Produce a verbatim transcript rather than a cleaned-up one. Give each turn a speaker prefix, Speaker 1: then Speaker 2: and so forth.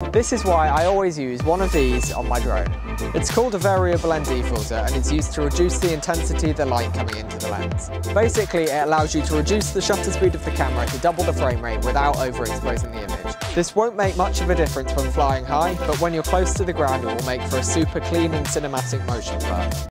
Speaker 1: This is why I always use one of these on my drone. It's called a variable N D filter and it's used to reduce the intensity of the light coming into the lens. Basically, it allows you to reduce the shutter speed of the camera to double the frame rate without overexposing the image. This won't make much of a difference when flying high, but when you're close to the ground it will make for a super clean and cinematic motion blur.